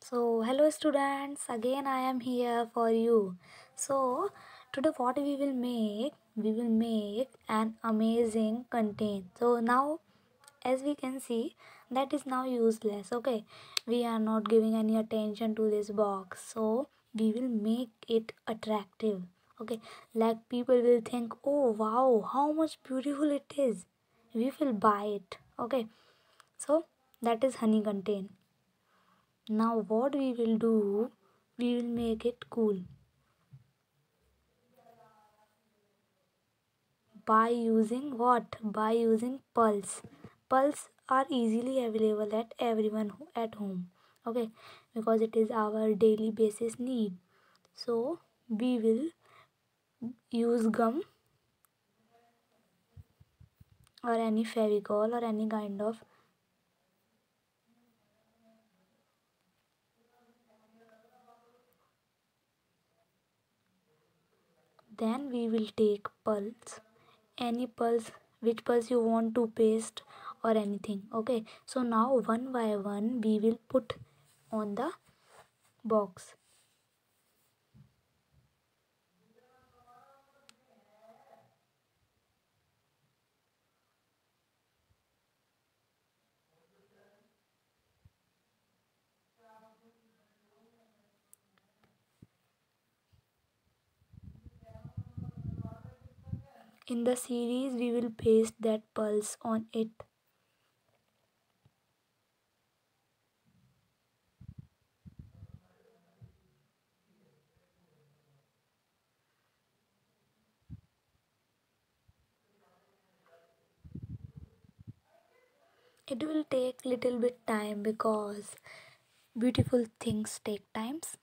So, hello students, again I am here for you. So, today what we will make an amazing content. So, now as we can see, that is now useless. Okay, we are not giving any attention to this box. So, we will make it attractive. Okay, like people will think, oh wow, how much beautiful it is. We will buy it. Okay, so that is honey content. Now what we will do, we will make it cool by using what? By using pearls. Pearls are easily available at everyone at home. Okay, because it is our daily basis need. So we will use gum or any fevicol or any kind of. Then we will take pearls, any pearls, which pearls you want to paste or anything. Okay, so now one by one we will put on the box. In the series we will paste that pulse on it. It will take little bit time because beautiful things take times.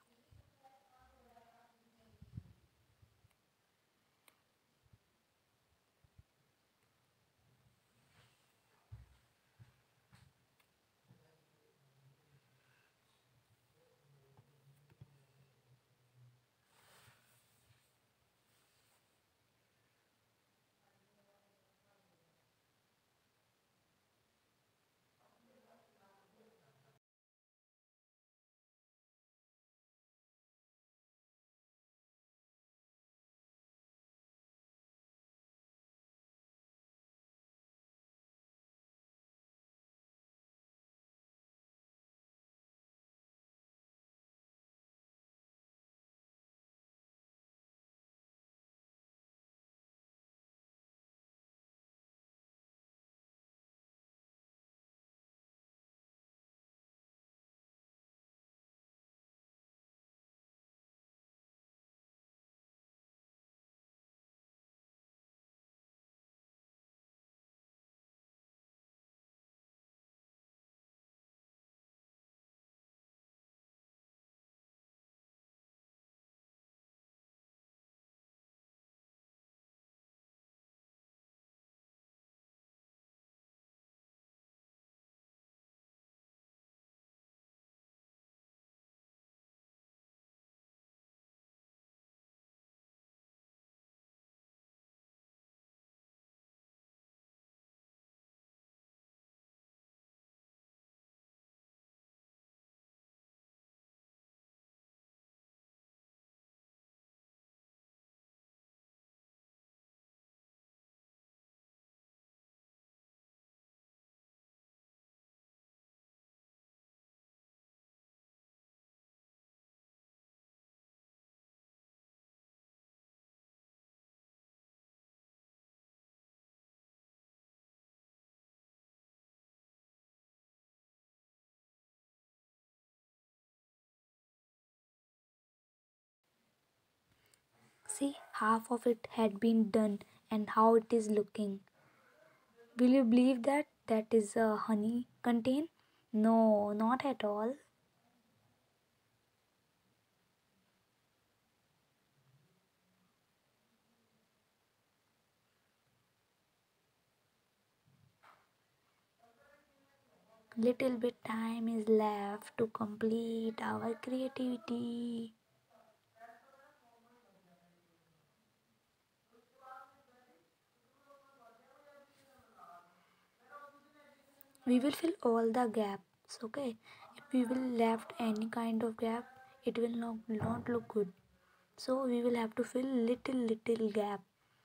See, half of it had been done and how it is looking. Will you believe that that is a honey contain? No, not at all. Little bit time is left to complete our creativity. We will fill all the gaps. Okay, we will left any kind of gap, it will not look good. So we will have to fill little gap.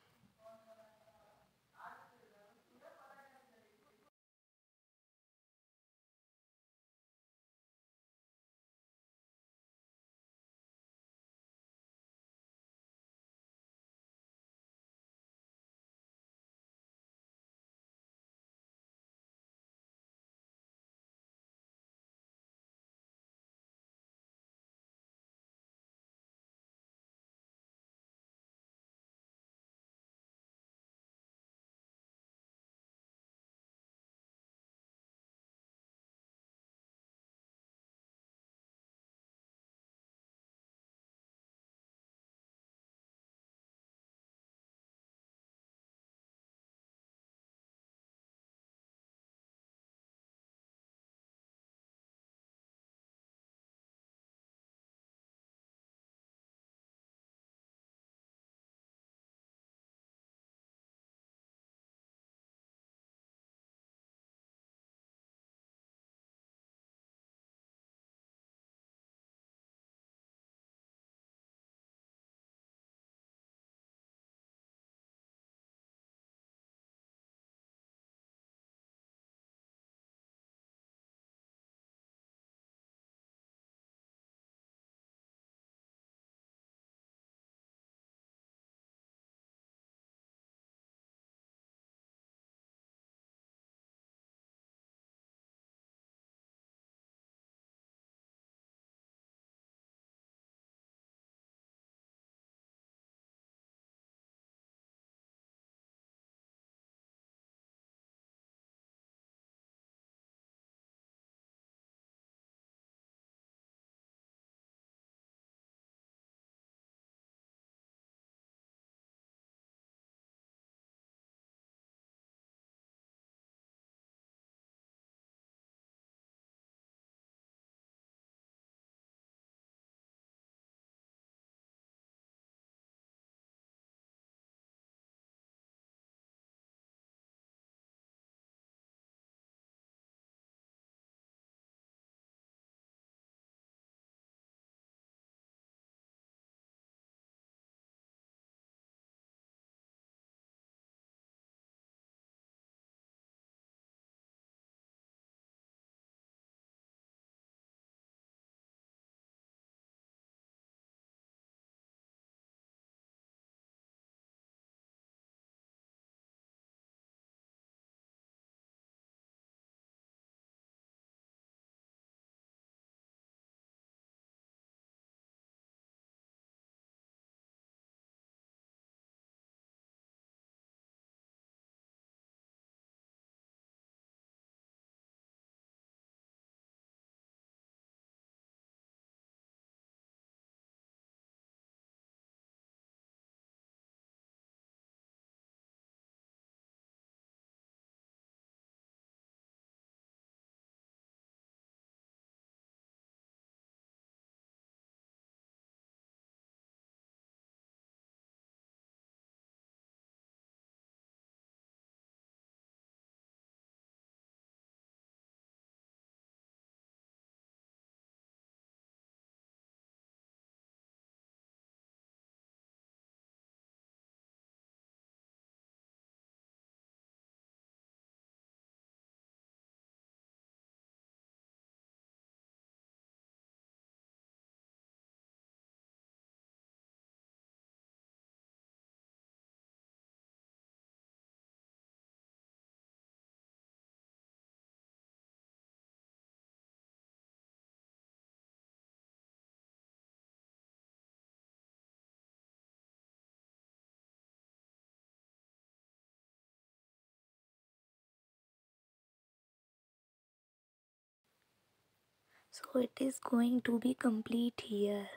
So it is going to be complete here.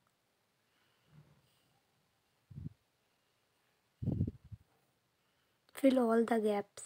Fill all the gaps.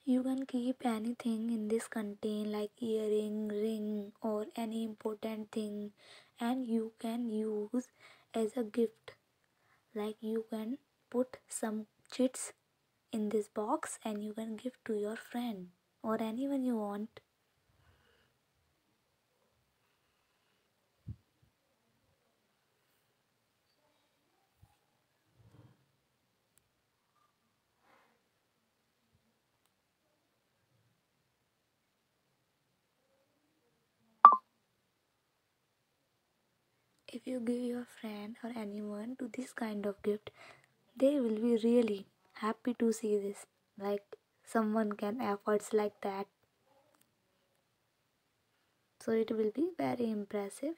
You can keep anything in this contain like earring, ring or any important thing, and you can use as a gift. Like you can put some chits in this box and you can give to your friend or anyone you want. If you give your friend or anyone to this kind of gift, they will be really happy to see this. Like someone can efforts like that. So it will be very impressive.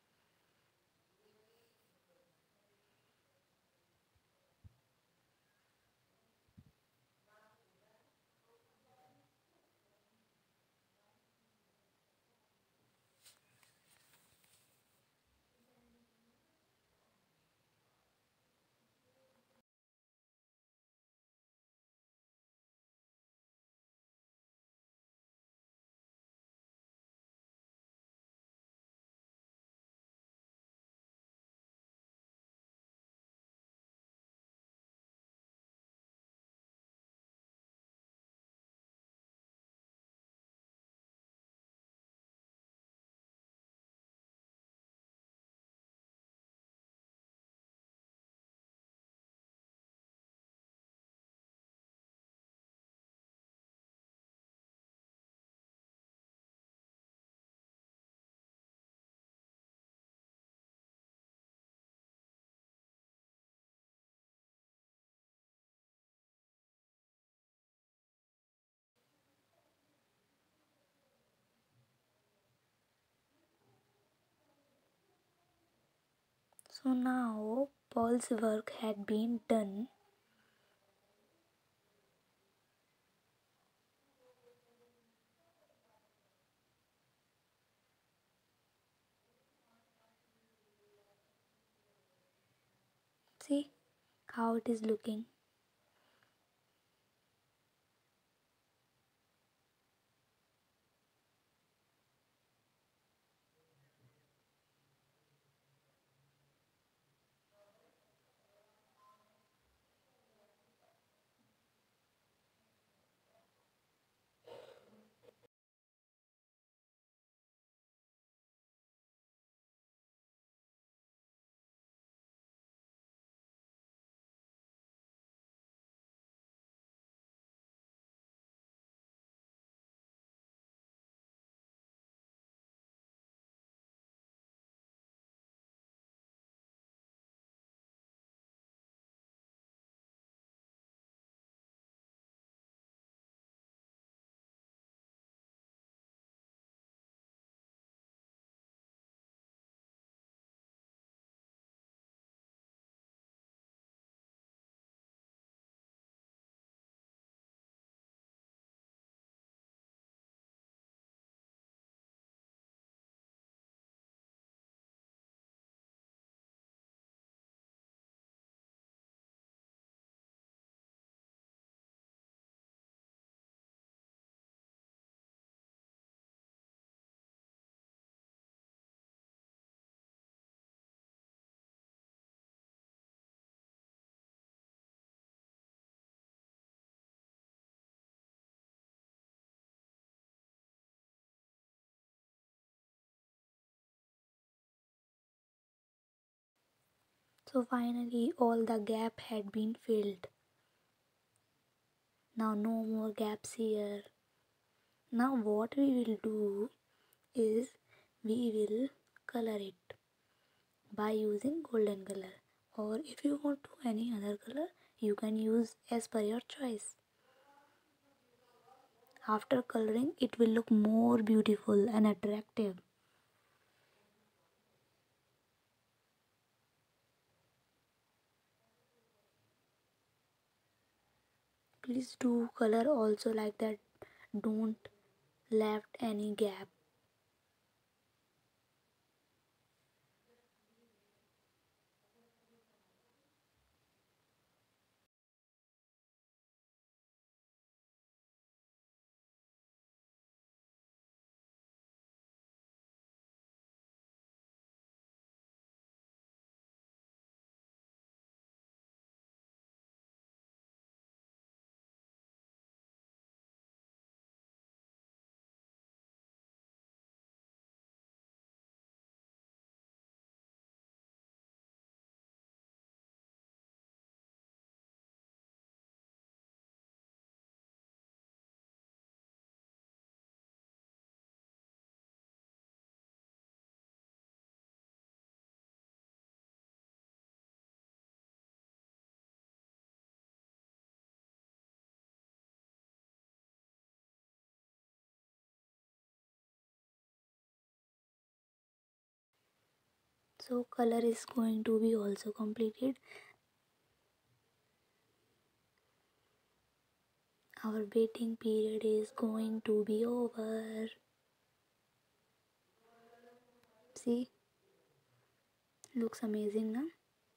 So now Paul's work had been done. See how it is looking. So finally all the gap had been filled. Now no more gaps here. Now what we will do is we will color it by using golden color, or if you want to any other color you can use as per your choice. After coloring it will look more beautiful and attractive. Please do color also like that, don't left any gap. So color is going to be also completed. Our waiting period is going to be over. See, looks amazing now.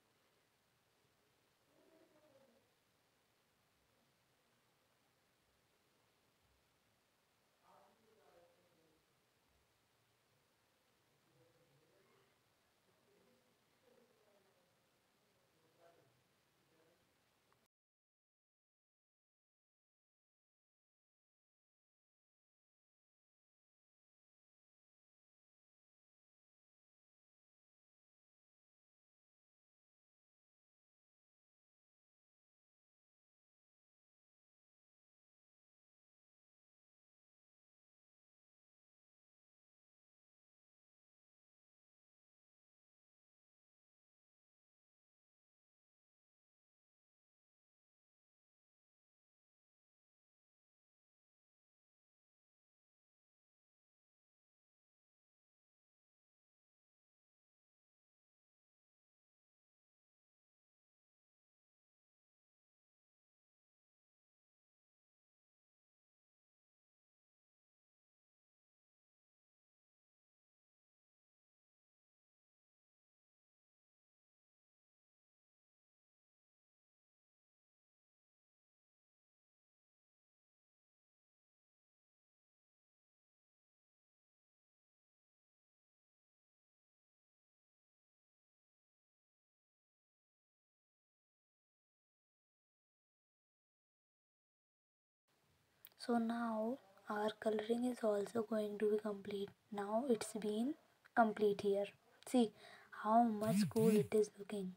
So now our coloring is also going to be complete. Now it's been complete here. See how much cool it is looking.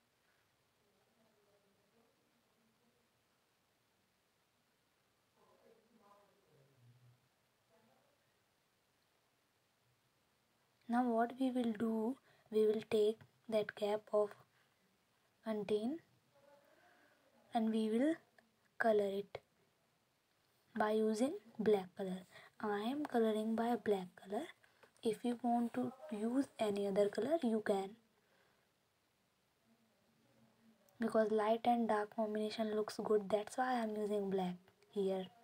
Now what we will do, we will take that cap of contain and we will color it by using black color. I am coloring by black color. If you want to use any other color you can, because light and dark combination looks good, that's why I am using black here.